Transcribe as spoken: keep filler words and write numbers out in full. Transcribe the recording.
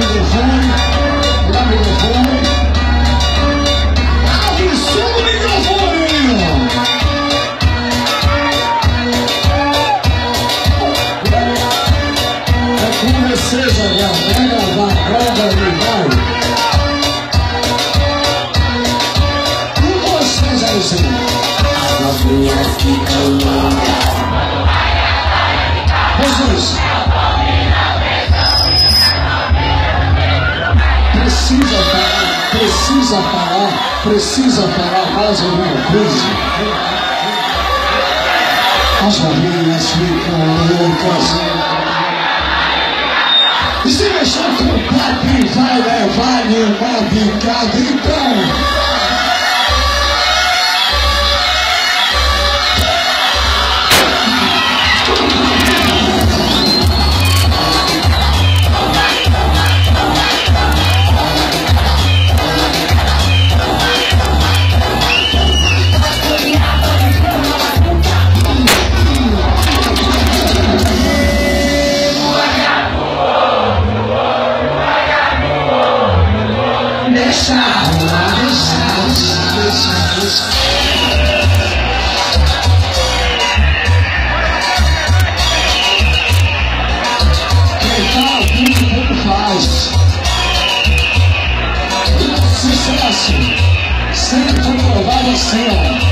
microfone, grava o microfone. Abre o som do microfone, menino. É com vocês agora, vai gravar, grava aí, vai. E vocês aí, senhor? As novinhas ficam loucas. Jesus. Precisa parar, precisa parar, precisa parar mais alguma coisa. As novinhas ficam loucas. E se mexer com o papi, vai levar nenhuma bicada, então. Deixa, deixa, deixa, deixa. Quem tá ouvindo, como faz? Sucesso, sempre comprovado assim, ó.